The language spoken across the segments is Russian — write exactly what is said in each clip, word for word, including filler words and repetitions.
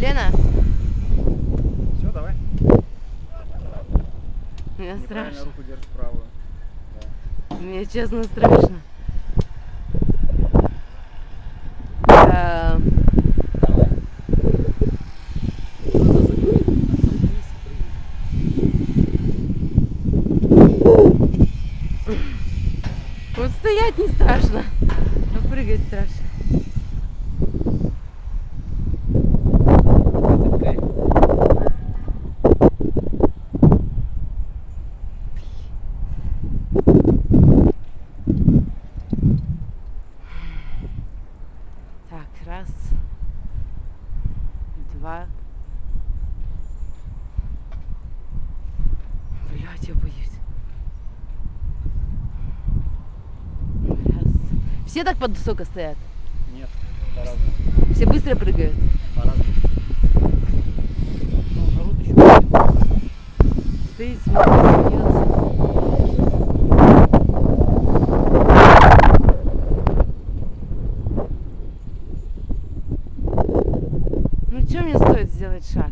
Лена? Все, давай. Мне страшно. Руку держишь правую. Да. Мне честно страшно. А... Вот стоять не страшно, но прыгать страшно. Так, раз, два. Блядь, я боюсь. Раз. Все так подвысоко стоят? Нет, по-разному. Все быстро прыгают? По-разному. Ну, народ еще будет. Стоит, смотрит, смеется. Ну, что мне стоит сделать шаг?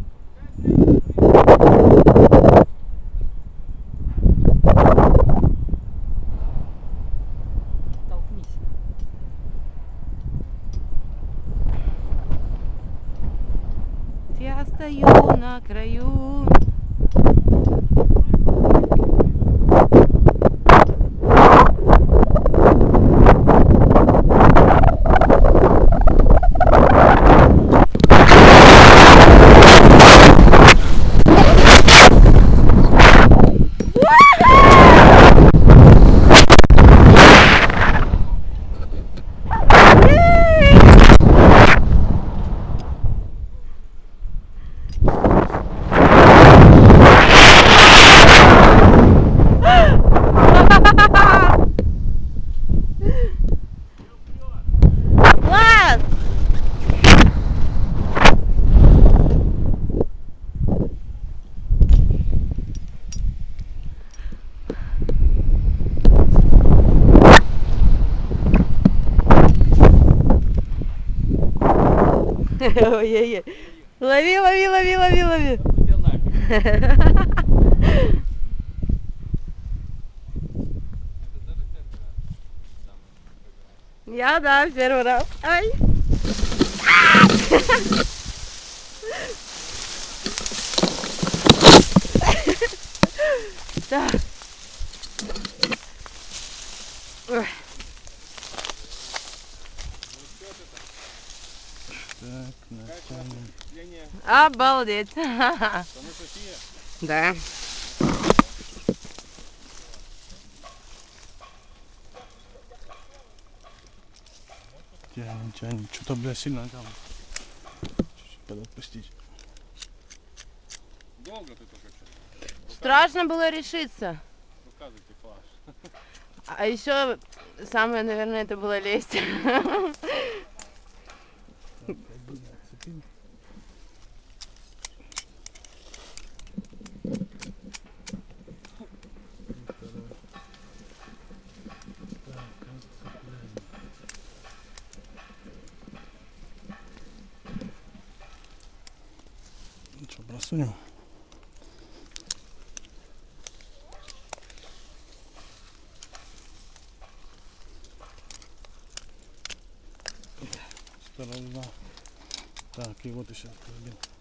Я стою на краю. Ой-ой-ой. Лови, лови, лови, лови, лови. Я, да, первый раз. Ай. Так. Так, натянем. Обалдеть. Да. Тянем, тянем. Что-то, бля, сильно там. Чуть-чуть подотпустить. Долго ты только что? Страшно было решиться. Рассказывайте, флаш. А еще самое, наверное, это было лезть. Ну что, просунем? Осторожно. Так, и вот еще один.